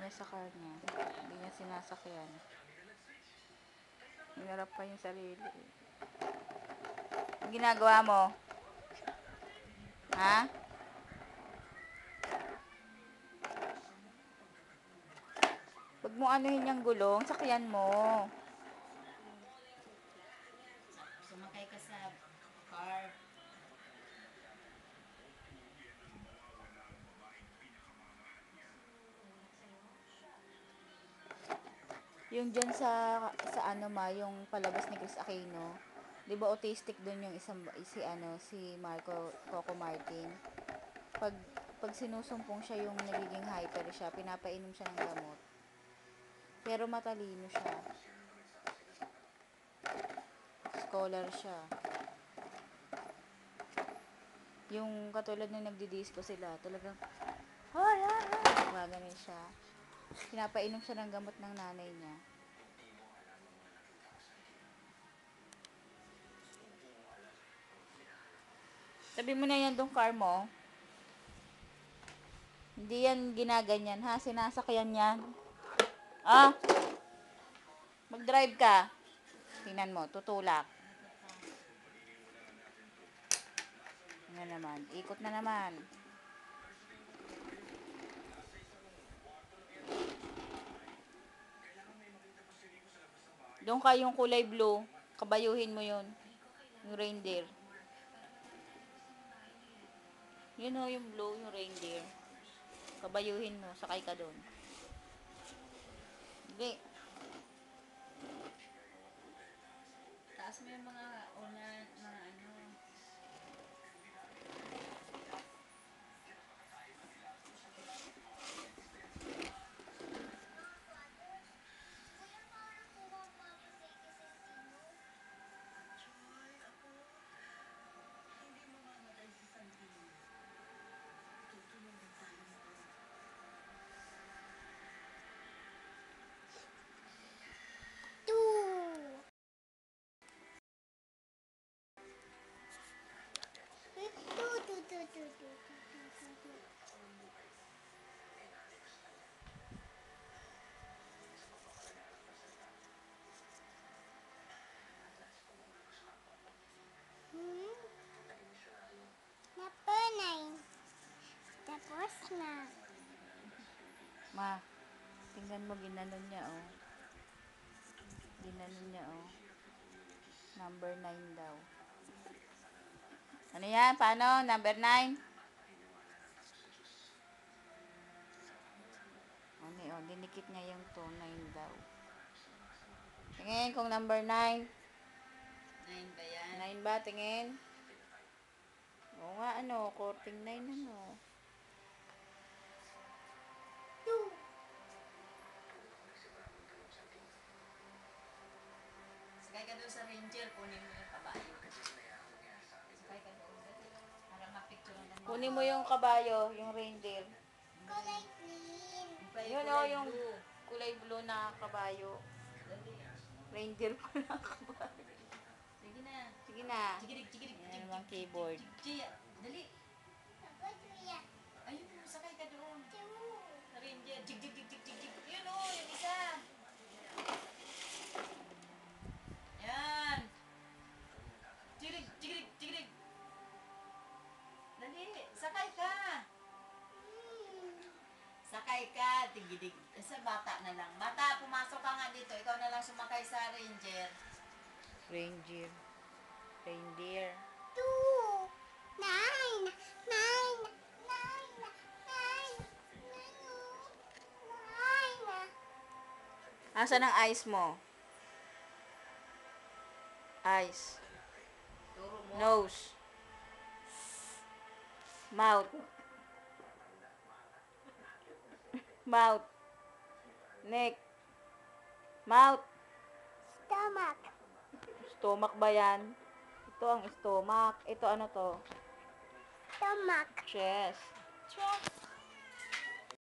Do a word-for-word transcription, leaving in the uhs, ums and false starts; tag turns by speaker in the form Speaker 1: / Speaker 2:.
Speaker 1: niya sa car niya. Hindi niya sinasakyan. Hinarap pa yung sarili. Ang ginagawa mo? Ha? Huwag mo anuhin yung gulong, sakyan mo.
Speaker 2: Sumakay ka sa car.
Speaker 1: Yung dyan sa, sa ano ma, yung palabas ni Chris Aquino, di ba autistic dun yung isang, si ano, si Marco Coco Martin. Pag, pag sinusumpong siya yung nagiging hyper siya, pinapainom siya ng gamot. Pero matalino siya. Scholar siya. Yung katulad nung nagdi-disco sila, talagang, hoy, hoy, hoy, gumagano siya. Pinapainom siya ng gamot ng nanay niya. Sabi mo na yan dong car mo. Hindi yan ginaganyan ha, sinasakyan yan. Ah, mag-drive ka. Tingnan mo, tutulak. Nga naman, ikot na naman. Doon ka yung kulay blue, kabayuhin mo yun. Yung reindeer. Yun o, yung blue, yung reindeer. Kabayuhin mo, sakay ka doon. Hindi.
Speaker 2: Taas mo yung mga unan, mga ano.
Speaker 3: Tapos na.
Speaker 1: Ma, tingnan mo, ginanon niya oh. Ginanon niya oh. Number nine daw. Ano yan? Paano? Number nine? Ano oh, dinikit niya yung to, nine daw. Tingin kung number nine.
Speaker 2: Nine ba yan?
Speaker 1: nine ba? Tingin. Oo nga, ano, korting nine ano.
Speaker 2: Sakay ka doon sa ranger, kunin mo yung kabayo. Sakay ka doon. Para ma-picture na mo.
Speaker 1: Kunin mo yung kabayo, yung reindeer.
Speaker 3: Kulay green.
Speaker 1: Yun oh, yung kulay blue na kabayo.
Speaker 2: Dali.
Speaker 1: Reindeer pala kabayo.
Speaker 2: Sige na.
Speaker 1: Sige na.
Speaker 2: Chigirig, chigirig,
Speaker 1: Yan
Speaker 2: chigirig,
Speaker 1: ang keyboard.
Speaker 2: Chia, dali.
Speaker 3: Tapos yan.
Speaker 2: Ayun, sakay ka doon. Sa ranger. Jig, jig, jig, jig, jig, jig. Yun o, yung isa. Yan. Chigirig, chigirig, chigirig. Dali, sakay ka. Sakay ka, tigidig. Sa bata na lang. Bata, pumasok ka nga dito. Ikaw na lang sumakay sa ranger.
Speaker 1: Reindeer. Reindeer.
Speaker 3: Two. Nine. Nine. Nine. Nine. Nine.
Speaker 1: Asan ang eyes mo? Eyes.
Speaker 2: Turo mo.
Speaker 1: Nose. Mouth. Mouth. Neck. Mouth.
Speaker 3: Stomach.
Speaker 1: Stomach ba yan? Ito ang stomach. Ito ano to?
Speaker 3: Stomach.
Speaker 1: Chest.
Speaker 3: Chest.